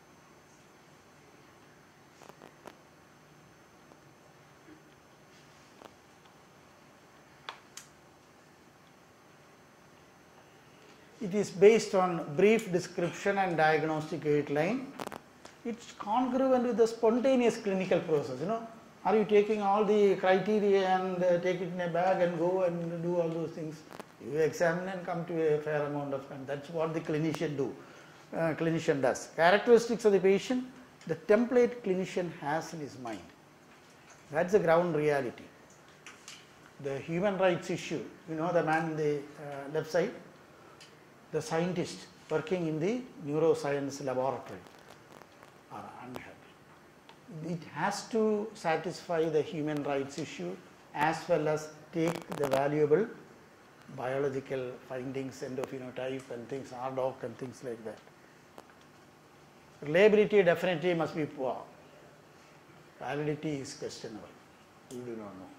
It is based on brief description and diagnostic guideline. It's congruent with the spontaneous clinical process. You know, are you taking all the criteria and uh, take it in a bag and go and do all those things? You examine and come to a fair amount of time. That's what the clinician do. Uh, clinician does. Characteristics of the patient, the template clinician has in his mind. That's the ground reality. The human rights issue, you know the man in the uh, left side, the scientist working in the neuroscience laboratory are unhappy. It has to satisfy the human rights issue as well as take the valuable biological findings, endophenotype and things, R D O C and things like that. Reliability definitely must be poor. Validity is questionable. You do not know.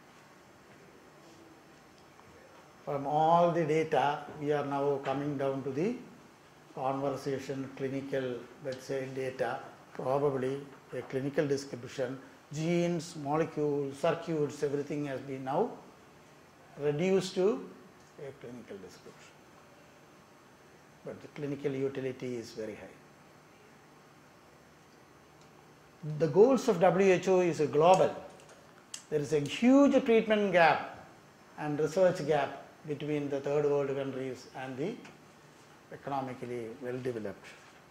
From all the data, we are now coming down to the conversation, clinical, let's say data, probably a clinical description, genes, molecules, circuits, everything has been now reduced to a clinical description. But the clinical utility is very high. The goals of W H O is a global. There is a huge treatment gap and research gap between the third world countries and the economically well developed.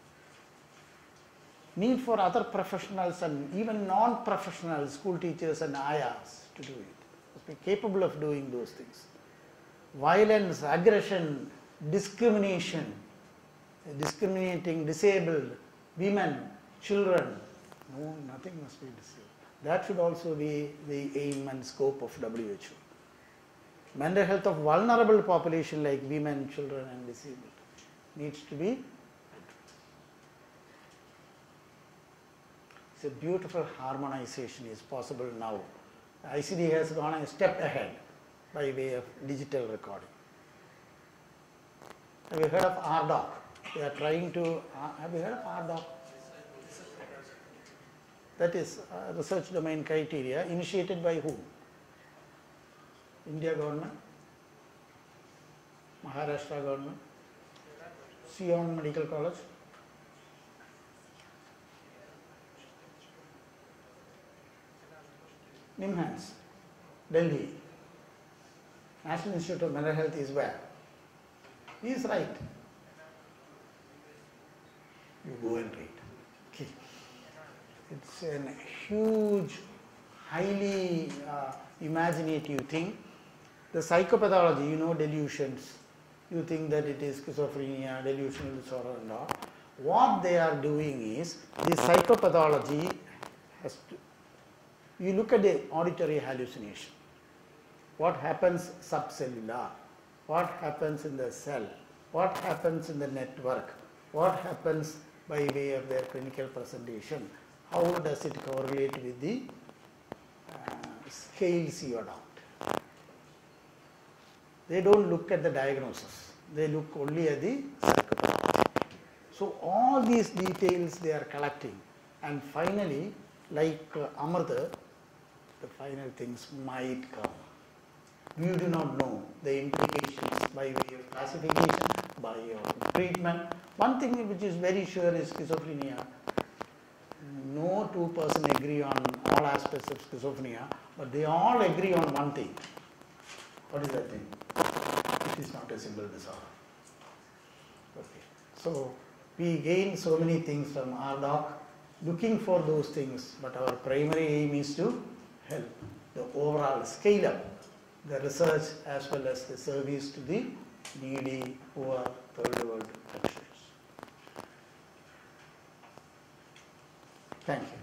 Need for other professionals and even non-professionals, school teachers and ayahs to do it. Must be capable of doing those things. Violence, aggression, discrimination, discriminating disabled, women, children, no, nothing must be disabled. That should also be the aim and scope of W H O. Mental health of vulnerable population like women, children and disabled needs to be. It's a beautiful harmonization is possible now. I C D has gone a step ahead by way of digital recording. Have you heard of R D O C? They are trying to, uh, have you heard of R D O C? That is uh, research domain criteria initiated by whom? India government, Maharashtra government, Sion Medical College. NIMHANS, Delhi. National Institute of Mental Health is where? He is right. You go and read. Okay. It's a huge, highly uh, imaginative thing. The psychopathology, you know, delusions. You think that it is schizophrenia, delusional disorder and all. What they are doing is, the psychopathology has to, you look at the auditory hallucination. What happens subcellular? What happens in the cell? What happens in the network? What happens by way of their clinical presentation? How does it correlate with the uh, scales you adopt? They don't look at the diagnosis. They look only at the psychopathology. So all these details they are collecting, and finally, like uh, Amartya, the final things might come. You do not know the implications by way of classification, by way of treatment. One thing which is very sure is schizophrenia. No two person agree on all aspects of schizophrenia, but they all agree on one thing. What is that thing? It is not a single disorder. Okay. So we gain so many things from R doc, looking for those things, but our primary aim is to help the overall scale up the research as well as the service to the needy, poor, third world countries. Thank you.